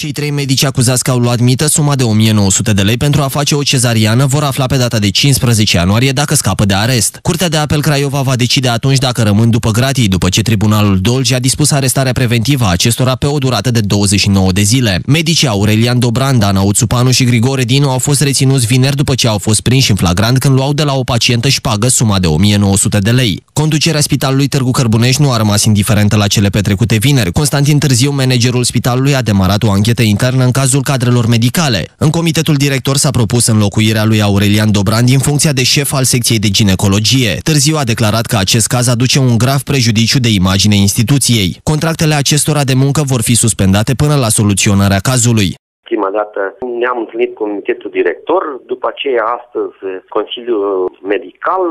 Cei 3 medici acuzați că au luat mită suma de 1900 de lei pentru a face o cezariană vor afla pe data de 15 ianuarie dacă scapă de arest. Curtea de apel Craiova va decide atunci dacă rămân după gratii, după ce Tribunalul Dolj a dispus arestarea preventivă a acestora pe o durată de 29 de zile. Medicii Aurelian Dobran, Dana Uțupanu și Grigore Dinu au fost reținuți vineri după ce au fost prinși în flagrant când luau de la o pacientă șpagă suma de 1900 de lei. Conducerea Spitalului Târgu Cărbunești nu a rămas indiferentă la cele petrecute vineri. Constantin Târziu, managerul spitalului, a demarat o anchetă internă în cazul cadrelor medicale. În comitetul director s-a propus înlocuirea lui Aurelian Dobran din funcția de șef al secției de ginecologie. Târziu a declarat că acest caz aduce un grav prejudiciu de imagine instituției. Contractele acestora de muncă vor fi suspendate până la soluționarea cazului. Prima dată ne-am întâlnit cu comitetul director, după aceea astăzi Consiliul Medical,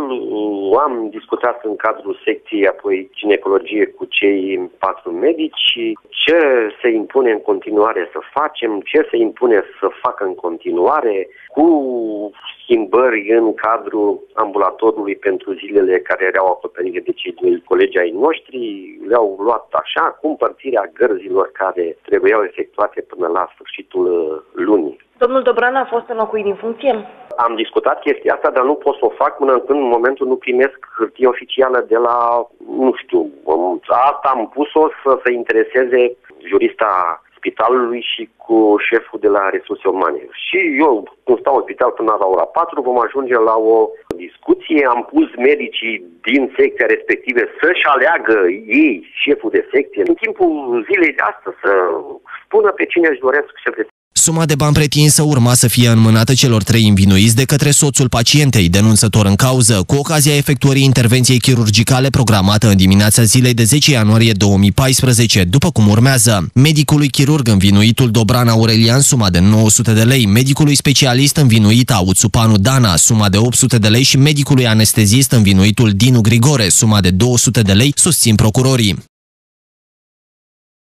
am discutat în cadrul secției apoi ginecologie cu cei 4 medici, ce se impune în continuare să facem, ce se impune să facă în continuare, cu schimbări în cadrul ambulatorului pentru zilele care erau acoperite de cei 2 colegi ai noștri, le-au luat așa, cu împărțirea gărzilor care trebuiau efectuate până la sfârșitul lunii. Domnul Dobran a fost înlocuit din funcție? Am discutat chestia asta, dar nu pot să o fac până când în momentul nu primesc hârtie oficială de la, nu știu, asta am pus-o să se intereseze jurista spitalului și cu șeful de la resurse umane. Și eu, când stau în spital până la ora 4, vom ajunge la o discuție. Am pus medicii din secția respective să-și aleagă ei șeful de secție. În timpul zilei de astăzi să spună pe cine își doresc șef de secție. Suma de bani pretinsă urma să fie înmânată celor 3 învinuiți de către soțul pacientei, denunțător în cauză, cu ocazia efectuării intervenției chirurgicale programată în dimineața zilei de 10 ianuarie 2014, după cum urmează: medicului chirurg învinuitul Dobran Aurelian suma de 900 de lei, medicului specialist învinuita Uțupanu Dana suma de 800 de lei și medicului anestezist învinuitul Dinu Grigore suma de 200 de lei, susțin procurorii.